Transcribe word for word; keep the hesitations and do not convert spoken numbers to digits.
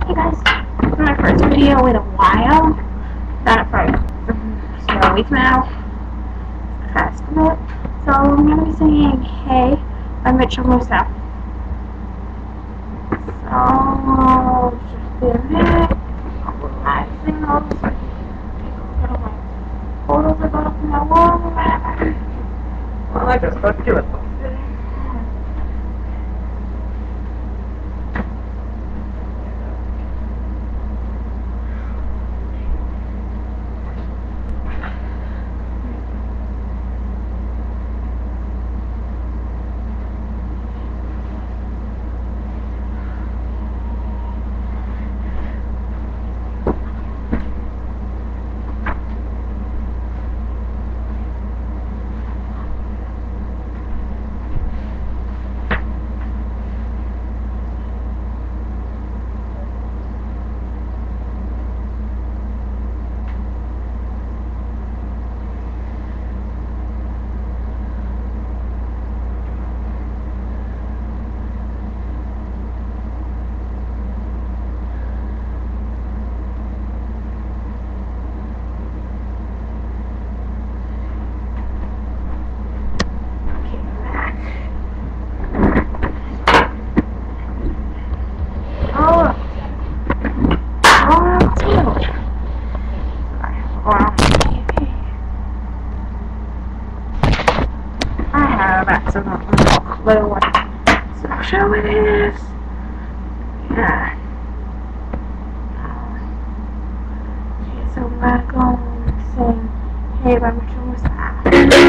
Hey guys, this is my first video in a while. Done it for a week now. Fast a bit. So I'm gonna be saying hey by Mitchell Musa. So just be a minute. I'm relaxing all this. Take a look at all my photos I got up on my wall or whatever. Well, I just got to do it. Accidentally no clue what social show it is. Yeah. Okay, so I'm gonna go and say hey by Mitchell Musa.